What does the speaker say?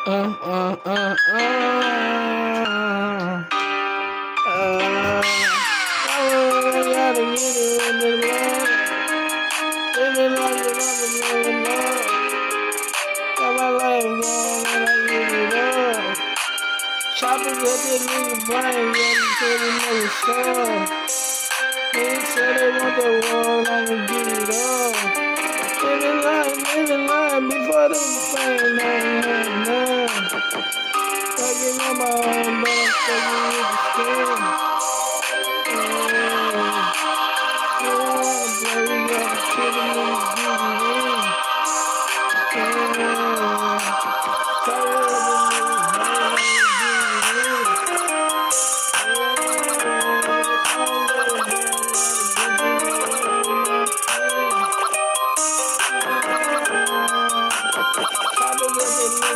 uh, uh, uh, uh, uh. I gotta get it in the blood. Living like a living love. Got my life going and I give it up. Choppers at this nigga brain, yeah, until we know it's stuff. They say they want that war, I'ma give it up. Living life before the fame, none. Fucking on my own, but I'm fucking with the skin. Baby, got the kid in the Gucci ring.